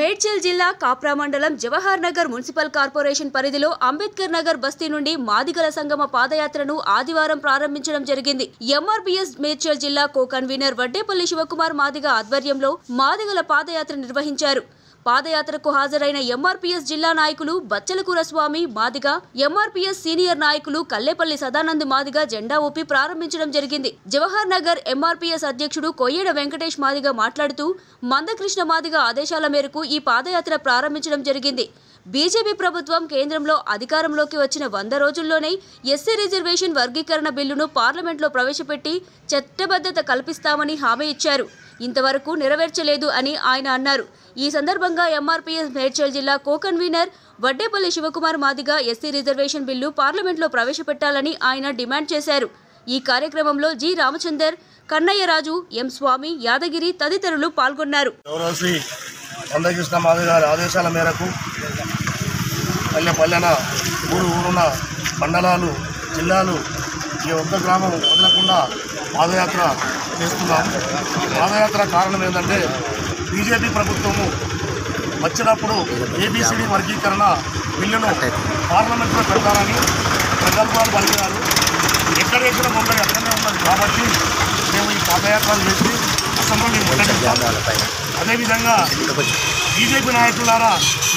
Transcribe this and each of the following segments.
మేడ్చల్ జిల్లా కాప్రా మండలం Jawahar Nagar municipal corporation పరిధిలో అంబేద్కర్ నగర్ బస్తీ నుండి మాదిగల సంగమ పాదయాత్రను ఆదివారం ప్రారంభించడం జరిగింది. ఎంఆర్పీఎస్ మేడ్చల్ జిల్లా కో కన్వీనర్ వడ్డేపల్లి శివకుమార్ మాదిగ ఆధ్వర్యంలో మాదిగల పాదయాత్ర నిర్వహించారు. పాదయాత్రకు హాజరైన ఎంఆర్పీఎస్ జిల్లా నాయకులు బచ్చలకూర స్వామి మాదిగ, ఎంఆర్పీఎస్ సీనియర్ నాయకులు కల్లేపల్లి సదానంద్ మాదిగ జెండా ఊపి ప్రారంభించడం జరిగింది. జవహర్ నగర్ ఎంఆర్పీఎస్ అధ్యక్షుడు కొయ్యేడ వెంకటేష్ మాదిగ మాట్లాడుతూ మందకృష్ణ మాదిగ ఆదేశాల మేరకు ఈ పాదయాత్ర ప్రారంభించడం జరిగింది. బీజేపీ ప్రభుత్వం కేంద్రంలో అధికారంలోకి వచ్చిన 100 రోజుల్లోనే ఎస్సీ రిజర్వేషన్ వర్గీకరణ బిల్లును పార్లమెంట్లో ప్రవేశపెట్టి చట్టబద్ధత కల్పిస్తామని హామీ ఇచ్చారు. ఇంతవరకు నెరవేర్చలేదు అని ఆయన అన్నారు. ఈ సందర్భంగా ఎంఆర్పీఎస్ మేడ్చల్ జిల్లా co convener Vaddepalli Shivakumar Madiga SC reservation bill పార్లమెంట్లో ప్రవేశపెట్టాలని ఆయన డిమాండ్ చేశారు. ఈ కార్యక్రమంలో జి రామచందర్, కన్నయ్యరాజు, ఎం స్వామి, యాదగిరి తదితరులు పాల్గొన్నారు. మందకృష్ణ మాదిగ గారి ఆదేశాల మేరకు పల్లెన ఊరున్న మండలాలు, జిల్లాలు ఈ ఒక్క గ్రామం వదలకుండా పాదయాత్ర చేస్తున్నాం. పాదయాత్ర కారణం ఏంటంటే బీజేపీ ప్రభుత్వము వచ్చినప్పుడు ఏబీసీడీ వర్గీకరణ బిల్లును పార్లమెంట్లో పెడతారని ప్రగల్భాలు పలికారు. ఎక్కడ వేసిన ముందర ఎక్కడనే ఉన్నది కాబట్టి మేము ఈ పాదయాత్రలు చేసి అసెంబ్లీ ముట్టడిస్తాం. అదేవిధంగా బీజేపీ నాయకులారా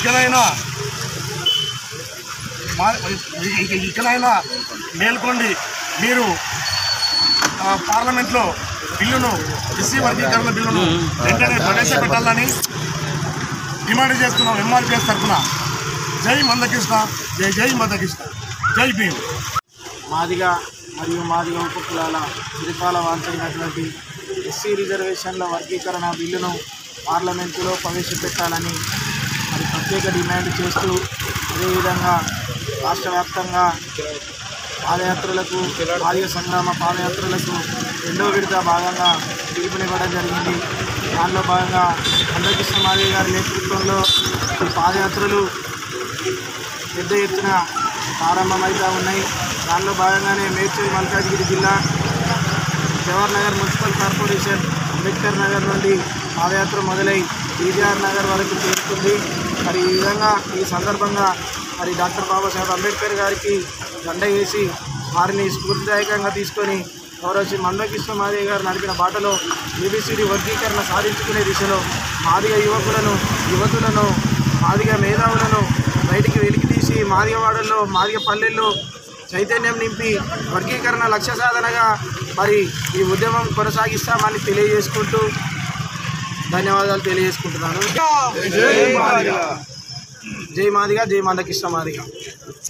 ఇకనైనా మేల్కొండి, మీరు పార్లమెంట్లో బిల్లును ఎస్సీ వర్గీకరణ బిల్లును వెంటనే ప్రవేశపెట్టాలని డిమాండ్ చేస్తున్నాం. ఎంఆర్పీఎస్ తరఫున జై మందకృష్ణ, జై జై మందకృష్ణ, జై భీమ్. మాదిగ మరియు మాదిగ ఉపకులాల చిరకాల వాంఛనైనటువంటి ఎస్సీ రిజర్వేషన్ల వర్గీకరణ బిల్లును పార్లమెంటులో ప్రవేశపెట్టాలని మరి ప్రత్యేక డిమాండ్ చేస్తూ, అదేవిధంగా రాష్ట్ర వ్యాప్తంగా పాదయాత్రలకు, మాదిగ సంగ్రామ పాదయాత్రలకు 2వ విడత భాగంగా పిలుపునివ్వడం జరిగింది. దానిలో భాగంగా మందకృష్ణ మాదిగ గారి నేతృత్వంలో ఈ పాదయాత్రలు పెద్ద ఎత్తున ప్రారంభమవుతూ ఉన్నాయి. దానిలో భాగంగానే మేడ్చల్ మల్కాజ్గిరి జిల్లా జవహర్ నగర్ మున్సిపల్ కార్పొరేషన్ అంబేద్కర్ నగర్ నుండి పాదయాత్ర మొదలై టీజీఆర్ నగర్ వరకు చేరుతుంది. మరి ఈ విధంగా ఈ సందర్భంగా మరి డాక్టర్ బాబాసాహెబ్ అంబేద్కర్ గారికి దండ వేసి వారిని స్ఫూర్తిదాయకంగా తీసుకొని గౌరవ మందకృష్ణ మాదిగ గారు నడిపిన బాటలో ఏబీసీడీ వర్గీకరణ సాధించుకునే దిశలో మాదిగ యువతులను మాదిగ మేధావులను బయటికి వెలికితీసి మాదిగవాడల్లో, మాదిగ పల్లెల్లో చైతన్యం నింపి వర్గీకరణ లక్ష్య సాధనగా మరి ఈ ఉద్యమం కొనసాగిస్తామని తెలియజేసుకుంటూ ధన్యవాదాలు తెలియజేసుకుంటున్నాను. జై మాదిగ, జై మందకృష్ణ మాదిగ.